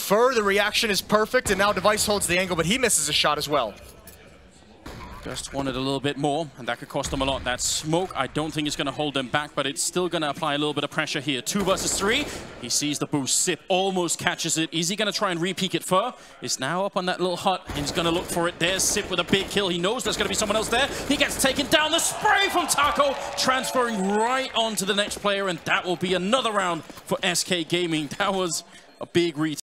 Fur, the reaction is perfect, and now Device holds the angle, but he misses a shot as well. Just wanted a little bit more, and that could cost them a lot. That smoke, I don't think it's going to hold them back, but it's still going to apply a little bit of pressure here. 2 versus 3. He sees the boost. Sip almost catches it. Is he going to try and re-peek it? Fur is now up on that little hut, and he's going to look for it. There's Sip with a big kill. He knows there's going to be someone else there. He gets taken down. The spray from Taco, transferring right on to the next player, and that will be another round for SK Gaming. That was a big retake.